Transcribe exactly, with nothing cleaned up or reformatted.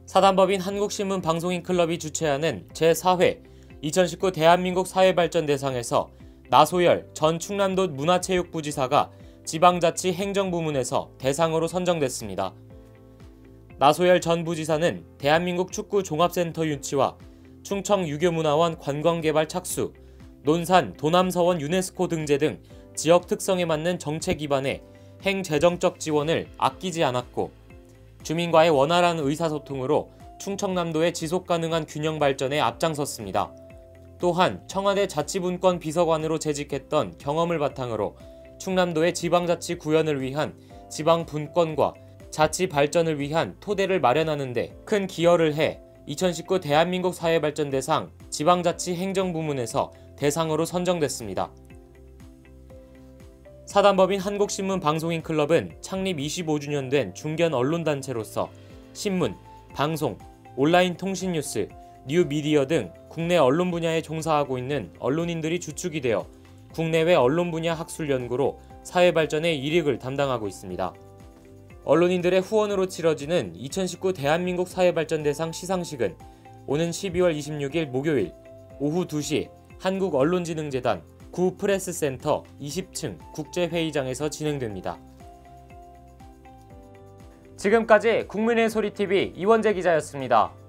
사단법인 한국신문방송인클럽이 주최하는 제사 회 이천십구 대한민국 사회발전대상에서 나소열 전 충남도 문화체육부지사가 지방자치 행정부문에서 대상으로 선정됐습니다. 나소열 전 부지사는 대한민국 축구 종합센터 유치와 충청 유교문화원 관광개발 착수, 논산 도남서원 유네스코 등재 등 지역 특성에 맞는 정책 기반의 행재정적 지원을 아끼지 않았고, 주민과의 원활한 의사소통으로 충청남도의 지속가능한 균형 발전에 앞장섰습니다. 또한 청와대 자치분권 비서관으로 재직했던 경험을 바탕으로 충남도의 지방자치 구현을 위한 지방분권과 자치 발전을 위한 토대를 마련하는 데 큰 기여를 해 이천십구 대한민국 사회발전대상 지방자치 행정부문에서 대상으로 선정됐습니다. 사단법인 한국신문방송인클럽은 창립 이십오 주년 된 중견 언론단체로서 신문, 방송, 온라인 통신 뉴스, 뉴미디어 등 국내 언론 분야에 종사하고 있는 언론인들이 주축이 되어 국내외 언론 분야 학술 연구로 사회 발전에 일익을 담당하고 있습니다. 언론인들의 후원으로 치러지는 이천십구 대한민국 사회발전대상 시상식은 오는 십이월 이십육일 목요일 오후 두 시 한국언론진흥재단 구 프레스센터 이십 층 국제회의장에서 진행됩니다. 지금까지 국민의 소리티비 이원재 기자였습니다.